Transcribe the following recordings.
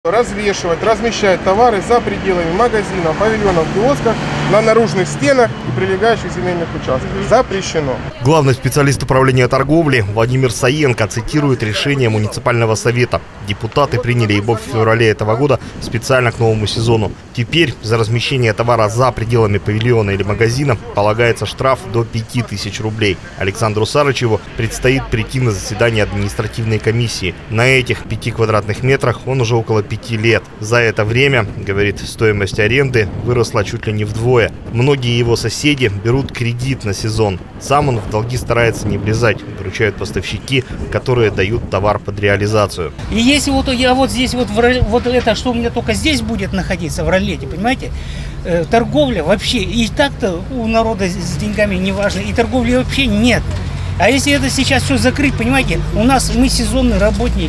Развешивать, размещать товары за пределами магазинов, павильонов, киосков, на наружных стенах и прилегающих земельных участках. Запрещено. Главный специалист управления торговли Владимир Саенко цитирует решение муниципального совета. Депутаты приняли его в феврале этого года специально к новому сезону. Теперь за размещение товара за пределами павильона или магазина полагается штраф до 5000 рублей. Александру Сарычеву предстоит прийти на заседание административной комиссии. На этих 5 квадратных метрах он уже около 5 лет. За это время, говорит, стоимость аренды выросла чуть ли не вдвое. Многие его соседи берут кредит на сезон. Сам он в долги старается не влезать, выручают поставщики, которые дают товар под реализацию. И если вот я вот здесь вот это, что у меня только здесь будет находиться в ролете, понимаете, торговля вообще, и так-то у народа с деньгами не важно, и торговли вообще нет. А если это сейчас все закрыть, понимаете, мы сезонные работники.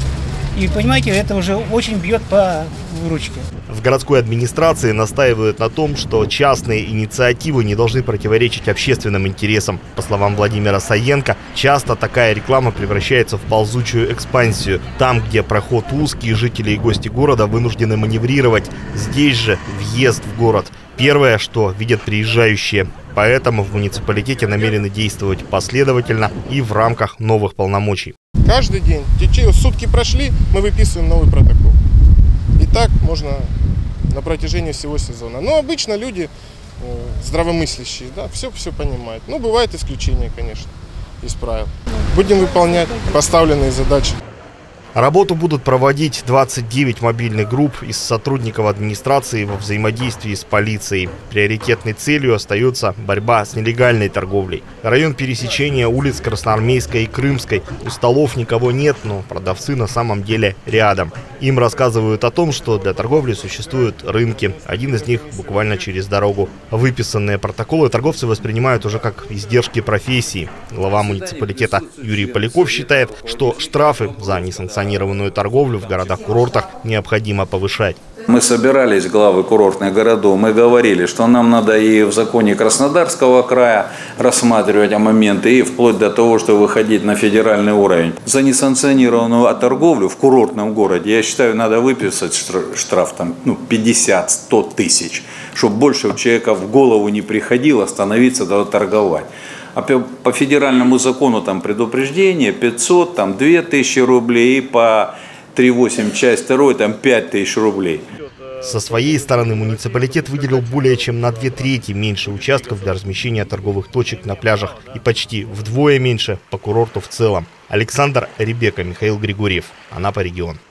И, понимаете, это уже очень бьет по выручке. В городской администрации настаивают на том, что частные инициативы не должны противоречить общественным интересам. По словам Владимира Саенко, часто такая реклама превращается в ползучую экспансию. Там, где проход узкий, жители и гости города вынуждены маневрировать. Здесь же въезд в город. Первое, что видят приезжающие. Поэтому в муниципалитете намерены действовать последовательно и в рамках новых полномочий. Каждый день, сутки прошли, мы выписываем новый протокол. И так можно на протяжении всего сезона. Но обычно люди здравомыслящие, да, все понимают. Но бывают исключения, конечно, из правил. Будем выполнять поставленные задачи. Работу будут проводить 29 мобильных групп из сотрудников администрации во взаимодействии с полицией. Приоритетной целью остается борьба с нелегальной торговлей. Район пересечения улиц Красноармейской и Крымской. У столов никого нет, но продавцы на самом деле рядом. Им рассказывают о том, что для торговли существуют рынки. Один из них буквально через дорогу. Выписанные протоколы торговцы воспринимают уже как издержки профессии. Глава муниципалитета Юрий Поляков считает, что штрафы за несанкционированную торговлю в городах-курортах необходимо повышать. Мы собирались, главы курортных городов, мы говорили, что нам надо и в законе Краснодарского края рассматривать моменты, и вплоть до того, что выходить на федеральный уровень. За несанкционированную торговлю в курортном городе, я считаю, надо выписать штраф 50-100 тысяч, чтобы больше у человека в голову не приходило становиться торговать. А по федеральному закону там предупреждение 500, там 2000 рублей, и по 3.8 часть 2 там 5000 рублей. Со своей стороны муниципалитет выделил более чем на 2/3 меньше участков для размещения торговых точек на пляжах и почти вдвое меньше по курорту в целом. Александр Ребека, Михаил Григорьев, Анапа регион.